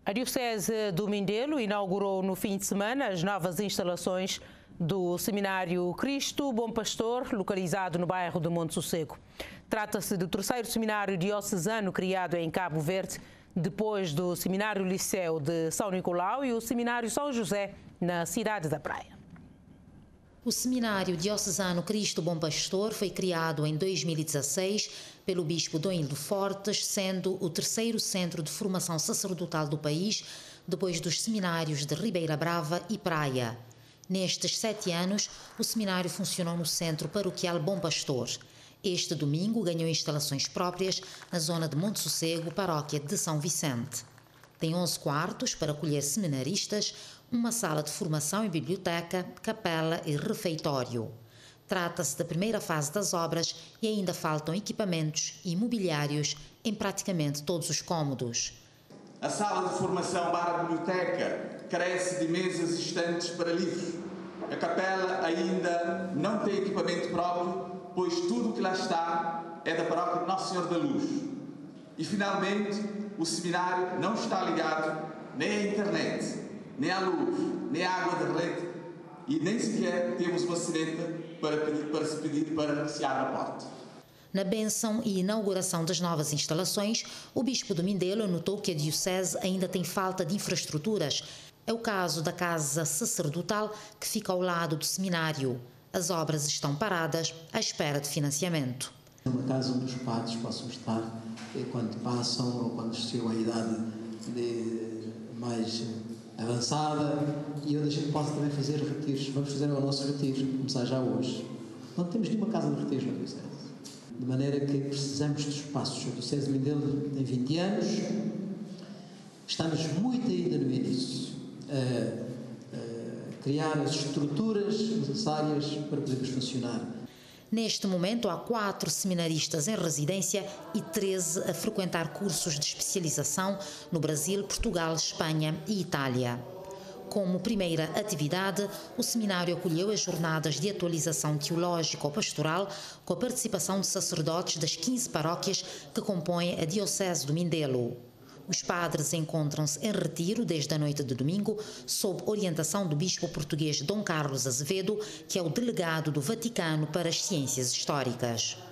A Diocese do Mindelo inaugurou no fim de semana as novas instalações do Seminário Cristo Bom Pastor, localizado no bairro de Monte Sossego. Trata-se do terceiro seminário diocesano criado em Cabo Verde, depois do Seminário Liceu de São Nicolau e o Seminário São José, na cidade da Praia. O Seminário Diocesano Cristo Bom Pastor foi criado em 2016 pelo Bispo Dom Hildo Fortes, sendo o terceiro centro de formação sacerdotal do país, depois dos seminários de Ribeira Brava e Praia. Nestes 7 anos, o seminário funcionou no Centro Paroquial Bom Pastor. Este domingo ganhou instalações próprias na zona de Monte Sossego, paróquia de São Vicente. Tem 11 quartos para acolher seminaristas, uma sala de formação e biblioteca, capela e refeitório. Trata-se da primeira fase das obras e ainda faltam equipamentos e mobiliários em praticamente todos os cômodos. A sala de formação barra biblioteca carece de mesas e estantes para livros. A capela ainda não tem equipamento próprio, pois tudo o que lá está é da paróquia de Nosso Senhor da Luz. E, finalmente, o seminário não está ligado nem à internet, nem à luz, nem à água da rede e nem sequer temos uma sineta para se pedir para se abra a porta. Na bênção e inauguração das novas instalações, o Bispo do Mindelo notou que a Diocese ainda tem falta de infraestruturas. É o caso da casa sacerdotal que fica ao lado do seminário. As obras estão paradas à espera de financiamento. É uma casa onde os padres possam estar quando passam ou quando chegam à idade mais avançada e onde a gente possa também fazer retiros. Vamos fazer o nosso retiro, começar já hoje. Não temos nenhuma casa de retiros na Diocese. De maneira que precisamos de espaços. A Diocese de Mindelo tem 20 anos, estamos muito ainda no início a criar as estruturas necessárias para podermos funcionar. Neste momento há 4 seminaristas em residência e 13 a frequentar cursos de especialização no Brasil, Portugal, Espanha e Itália. Como primeira atividade, o seminário acolheu as jornadas de atualização teológico-pastoral com a participação de sacerdotes das 15 paróquias que compõem a Diocese do Mindelo. Os padres encontram-se em retiro desde a noite de domingo, sob orientação do bispo português Dom Carlos Azevedo, que é o delegado do Vaticano para as Ciências Históricas.